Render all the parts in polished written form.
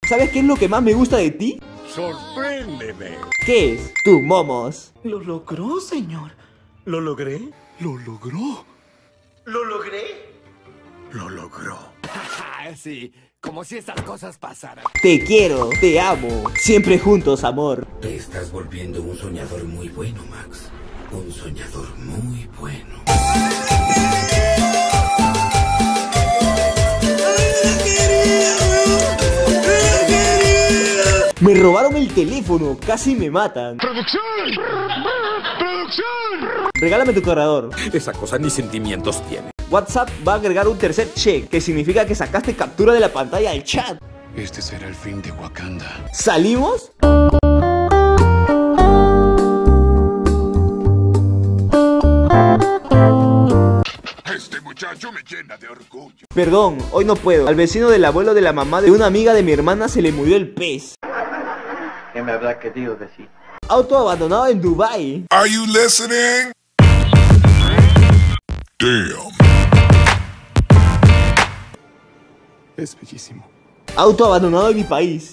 ¿Sabes qué es lo que más me gusta de ti? ¡Sorpréndeme! ¿Qué es? Tu momos. Lo logró, señor. ¿Lo logré? ¿Lo logró? ¿Lo logré? Lo logró. Sí, como si estas cosas pasaran. Te quiero, te amo. Siempre juntos, amor. Te estás volviendo un soñador muy bueno, Max. Un soñador muy bueno. Me robaron el teléfono, casi me matan. ¡Producción! ¡Producción! Regálame tu cargador. Esa cosa ni sentimientos tiene. WhatsApp va a agregar un tercer check, que significa que sacaste captura de la pantalla del chat. Este será el fin de Wakanda. ¿Salimos? Este muchacho me llena de orgullo. Perdón, hoy no puedo. Al vecino del abuelo de la mamá de una amiga de mi hermana se le murió el pez. ¿Qué me habrá querido decir? Auto abandonado en Dubai. Are you listening? Damn. Es bellísimo. Auto abandonado en mi país.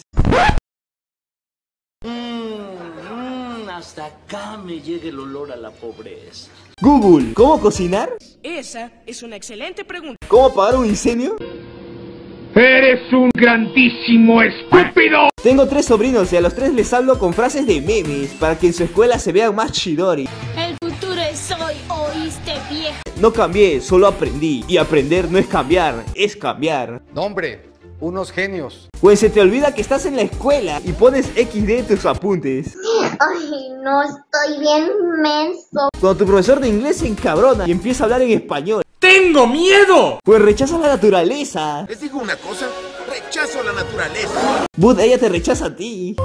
Hasta acá me llega el olor a la pobreza. Google, ¿cómo cocinar? Esa es una excelente pregunta. ¿Cómo apagar un incendio? ¡Eres un grandísimo estúpido! Tengo 3 sobrinos y a los 3 les hablo con frases de memes para que en su escuela se vean más chidori. El futuro es hoy, ¿oíste, viejo? No cambié, solo aprendí. Y aprender no es cambiar, es cambiar. No, hombre, unos genios. Pues se te olvida que estás en la escuela y pones XD en tus apuntes. Ay, no, estoy bien menso. Cuando tu profesor de inglés se encabrona y empieza a hablar en español. ¡Tengo miedo! Pues rechaza la naturaleza. Les digo una cosa, rechazo la naturaleza. But ella te rechaza a ti.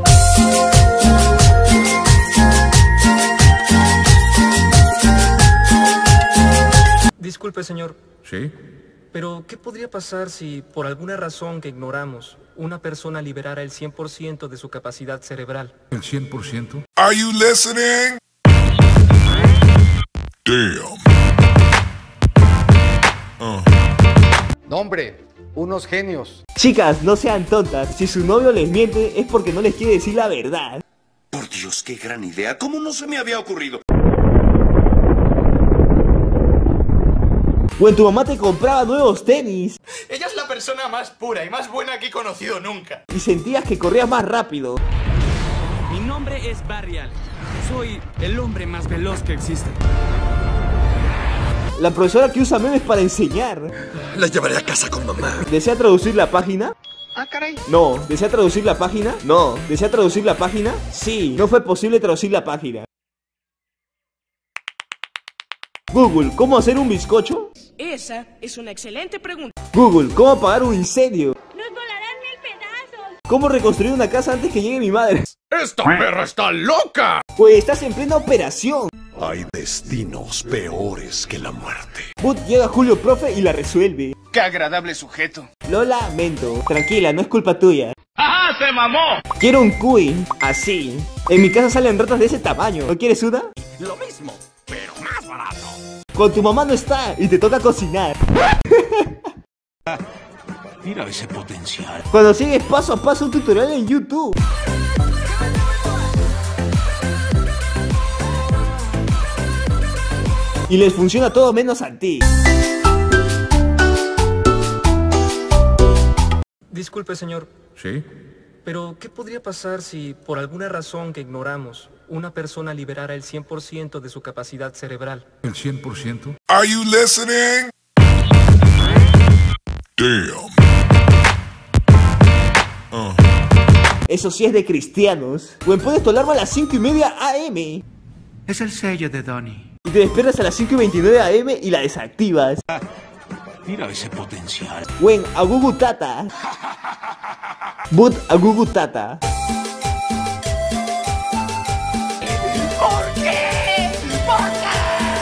Disculpe, señor. ¿Sí? Pero, ¿qué podría pasar si, por alguna razón que ignoramos, una persona liberara el 100% de su capacidad cerebral? ¿El 100%? Are you listening? Damn. No, hombre, unos genios. Chicas, no sean tontas. Si su novio les miente es porque no les quiere decir la verdad. Por Dios, qué gran idea. ¿Cómo no se me había ocurrido? O en tu mamá te compraba nuevos tenis Ella es la persona más pura y más buena que he conocido nunca. y sentías que corrías más rápido. Mi nombre es Barry Allen. Soy el hombre más veloz que existe. La profesora que usa memes para enseñar. La llevaré a casa con mamá. ¿Desea traducir la página? Ah, caray. No. ¿Desea traducir la página? No. ¿Desea traducir la página? Sí. No fue posible traducir la página. Google, ¿cómo hacer un bizcocho? Esa es una excelente pregunta. Google, ¿cómo apagar un incendio? ¡Nos volarán mil pedazos! ¿Cómo reconstruir una casa antes que llegue mi madre? ¡Esta perra está loca! Pues estás en plena operación. Hay destinos peores que la muerte. But llega Julio Profe y la resuelve. Qué agradable sujeto. Lo lamento. Tranquila, no es culpa tuya. ¡Ajá, se mamó! Quiero un cuy. Así. En mi casa salen ratas de ese tamaño. ¿No quieres una? Lo mismo, pero más barato. Cuando tu mamá no está y te toca cocinar. Mira ese potencial. Cuando sigues paso a paso un tutorial en YouTube. Y les funciona todo menos a ti. Disculpe, señor. ¿Sí? Pero, ¿qué podría pasar si, por alguna razón que ignoramos, una persona liberara el 100% de su capacidad cerebral? ¿El 100%? Are you listening? Damn. Eso sí es de cristianos. Pues puedes tolarme a las 5:30 AM. Es el sello de Donnie. Y te despiertas a las 5:29 AM y la desactivas. Mira ese potencial. Buen, a Gugu Tata. But a Gugu Tata. ¿Por qué? ¿Por qué?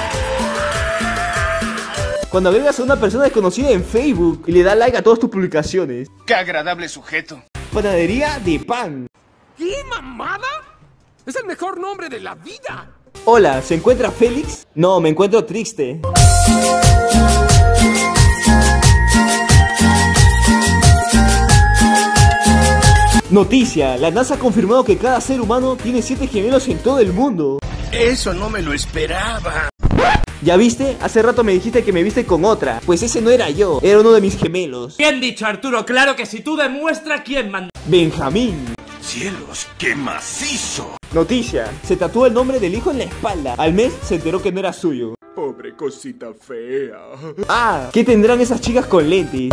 Cuando agregas a una persona desconocida en Facebook y le das like a todas tus publicaciones. Qué agradable sujeto. Panadería de pan. ¿Qué mamada? Es el mejor nombre de la vida. Hola, ¿se encuentra Félix? No, me encuentro triste. Noticia, la NASA ha confirmado que cada ser humano tiene 7 gemelos en todo el mundo. Eso no me lo esperaba. ¿Ya viste? Hace rato me dijiste que me viste con otra. Pues ese no era yo, era uno de mis gemelos. Bien dicho, Arturo, claro que si tú demuestras quién manda. Benjamín. Cielos, qué macizo. Noticia, se tatuó el nombre del hijo en la espalda. Al mes se enteró que no era suyo. Pobre cosita fea. Ah, ¿qué tendrán esas chicas con lentes?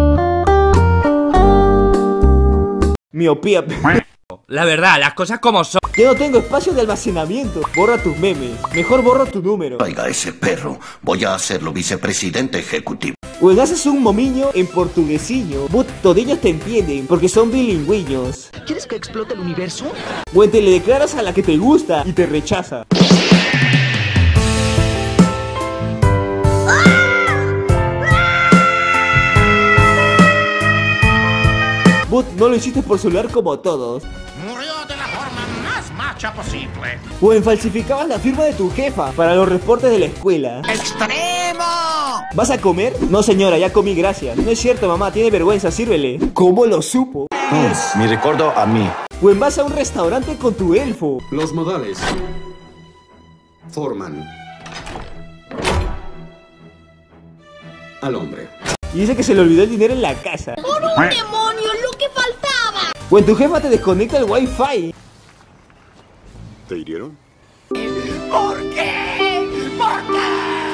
Miopía. La verdad, las cosas como son. Ya no tengo espacio de almacenamiento. Borra tus memes. Mejor borra tu número. Oiga, ese perro. Voy a hacerlo vicepresidente ejecutivo. O haces un momiño en portuguesiño. But todillos te entienden porque son bilingüiños. ¿Quieres que explote el universo? O te le declaras a la que te gusta y te rechaza. But no lo hiciste por celular como todos. Murió de la forma más macha posible. O falsificabas la firma de tu jefa para los reportes de la escuela. ¡Extremo! ¿Vas a comer? No señora, ya comí, gracias. No es cierto, mamá, tiene vergüenza, sírvele. ¿Cómo lo supo? Me recuerdo a mí. O vas a un restaurante con tu elfo. Los modales forman al hombre. Y dice que se le olvidó el dinero en la casa. ¡Por un demonio, lo que faltaba! O tu jefa te desconecta el wifi. ¿Te hirieron? ¿Por qué? ¿Por qué?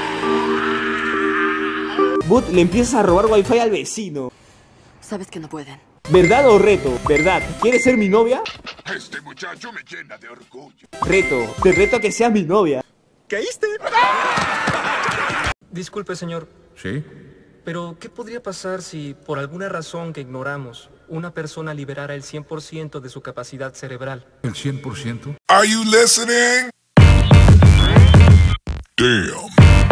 But le empiezas a robar wifi al vecino. Sabes que no pueden. ¿Verdad o reto? ¿Verdad? ¿Quieres ser mi novia? Este muchacho me llena de orgullo. Reto. Te reto a que seas mi novia. ¿Caíste? Disculpe, señor. ¿Sí? Pero, ¿qué podría pasar si, por alguna razón que ignoramos, una persona liberara el 100% de su capacidad cerebral? ¿El 100%? Are you listening? Damn.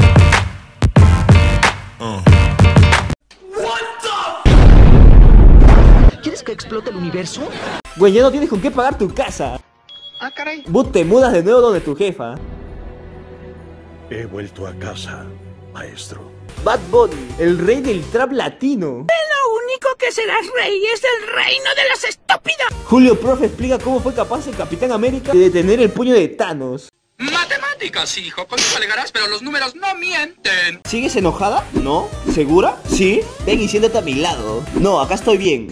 ¿Quieres que explote el universo? Güey, ya no tienes con qué pagar tu casa. Ah, caray. But te mudas de nuevo donde tu jefa. He vuelto a casa, maestro. Bad Bunny, el rey del trap latino. Lo único que serás rey es el reino de las estúpidas. Julio Profe explica cómo fue capaz el Capitán América de detener el puño de Thanos. Matemáticas, hijo, con eso alegarás, pero los números no mienten. ¿Sigues enojada? ¿No? ¿Segura? ¿Sí? Ven y siéntate a mi lado. No, acá estoy bien.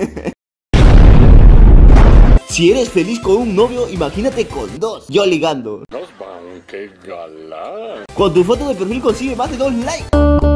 Si eres feliz con un novio, imagínate con dos. Yo ligando. Nos van, qué galán. Con tu foto de perfil consigue más de 2 likes.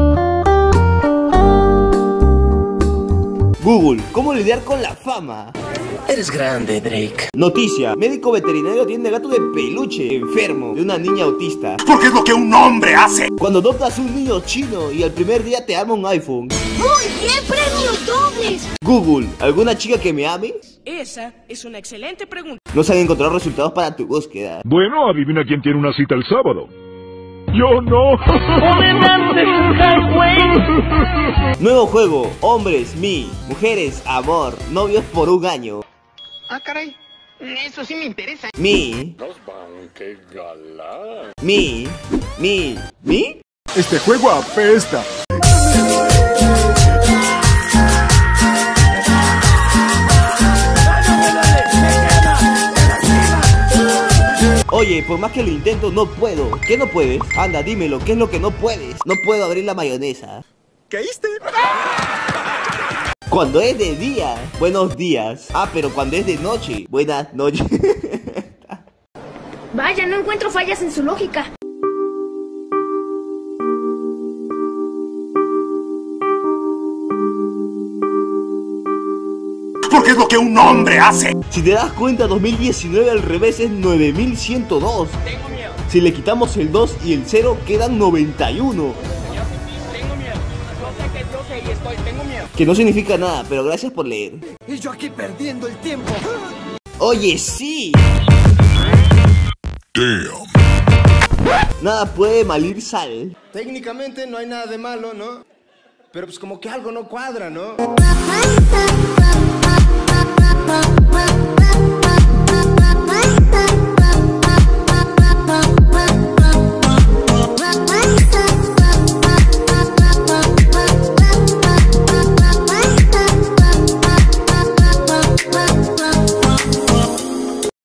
Google, ¿cómo lidiar con la fama? Eres grande, Drake. Noticia, médico veterinario atiende gato de peluche enfermo de una niña autista. Porque es lo que un hombre hace. Cuando adoptas un niño chino y al primer día te arma un iPhone. ¡Muy bien, premios dobles! Google, ¿alguna chica que me ame? Esa es una excelente pregunta. No se han encontrado resultados para tu búsqueda. Bueno, adivina quién tiene una cita el sábado. Yo no. Nuevo juego, hombres, mi, mujeres, amor, novios por 1 año. Ah, caray. Eso sí me interesa. Mi. Nos van, qué galán. Mi. Este juego apesta. Oye, por más que lo intento, no puedo. ¿Qué no puedes? Anda, dímelo, ¿qué es lo que no puedes? No puedo abrir la mayonesa. ¿Caíste? Cuando es de día, buenos días. Ah, pero cuando es de noche, buenas noches. Vaya, no encuentro fallas en su lógica. Porque es lo que un hombre hace. Si te das cuenta, 2019 al revés es 9102. Tengo miedo. Si le quitamos el 2 y el 0, quedan 91. Tengo miedo. No sé qué yo sé y tengo miedo. Que no significa nada, pero gracias por leer. Y yo aquí perdiendo el tiempo. Oye, sí. Damn. Nada puede malir sal. Técnicamente no hay nada de malo, ¿no? Pero pues como que algo no cuadra, ¿no?